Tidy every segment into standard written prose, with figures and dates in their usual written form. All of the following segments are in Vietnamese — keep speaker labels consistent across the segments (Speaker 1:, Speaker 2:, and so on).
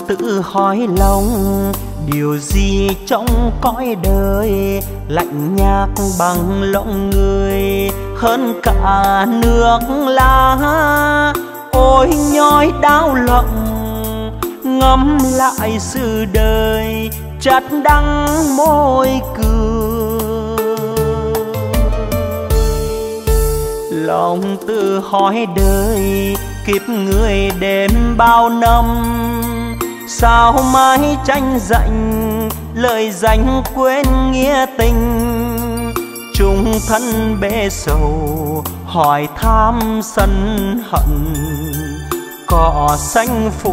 Speaker 1: tự hỏi lòng, điều gì trong cõi đời lạnh nhạt bằng lòng người hơn cả nước lá. Ôi nhói đau lòng ngắm lại sự đời chát đắng môi cười. Lòng tự hỏi đời kiếp người đêm bao năm, sao mãi tranh giành lời danh quên nghĩa tình. Chung thân bể sầu hỏi tham sân hận, cỏ xanh phủ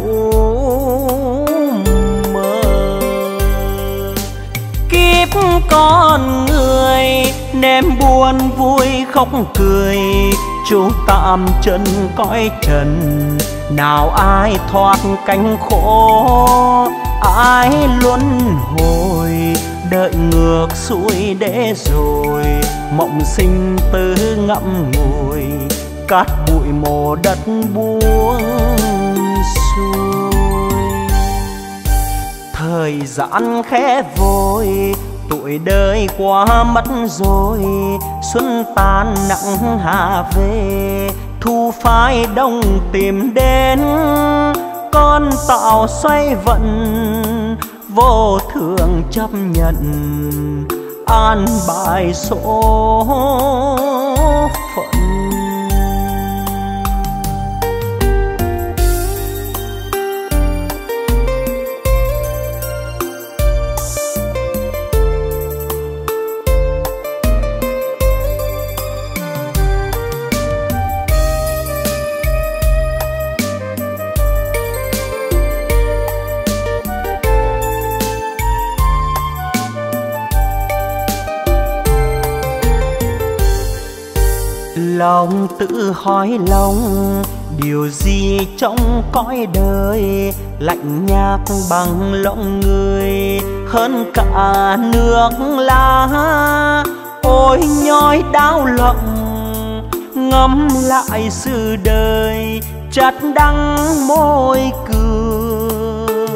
Speaker 1: mơ. Kiếp con người ném buồn vui khóc cười, chúng tạm chân cõi trần. Nào ai thoát cánh khổ, ai luân hồi đợi ngược xuôi để rồi mộng sinh tử ngậm ngùi, cát bụi mồ đất buông xuôi. Thời gian khẽ vội, tuổi đời qua mất rồi, xuân tan nặng hạ về, thu phai đông tìm đến. Con tạo xoay vận vô thường chấp nhận, an bài số phận. Lòng tự hỏi lòng, điều gì trong cõi đời lạnh nhạt bằng lòng người hơn cả nước lá. Ôi nhói đau lòng ngắm lại sự đời chát đắng môi cười.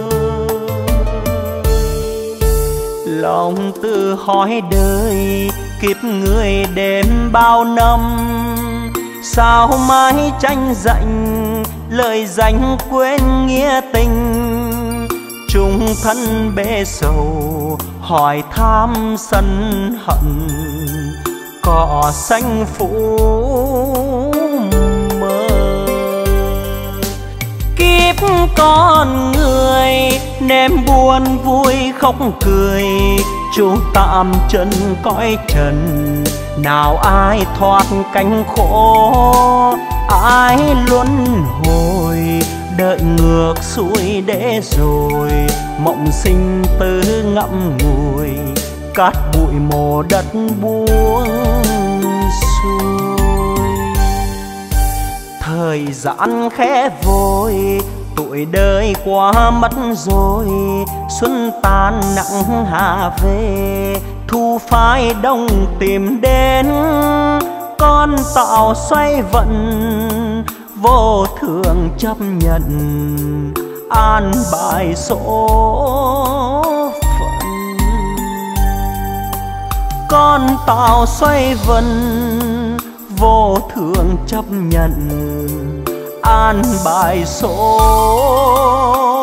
Speaker 1: Lòng tự hỏi đời kiếp người đêm bao năm, sao mãi tranh giành lời danh quên nghĩa tình. Chung thân bể sầu hỏi tham sân hận, cỏ xanh phủ mơ. Kiếp con người ném buồn vui khóc cười, chúng tạm chân cõi trần. Nào ai thoát cánh khổ, ai luân hồi đợi ngược xuôi để rồi mộng sinh tử ngậm ngùi, cát bụi mồ đất buông xuôi. Thời gian khẽ vội, tuổi đời qua mất rồi, xuân tan nặng hạ về, thu phai đông tìm đến. Con tạo xoay vận vô thường chấp nhận, an bài số phận. Con tạo xoay vận vô thường chấp nhận, an bài số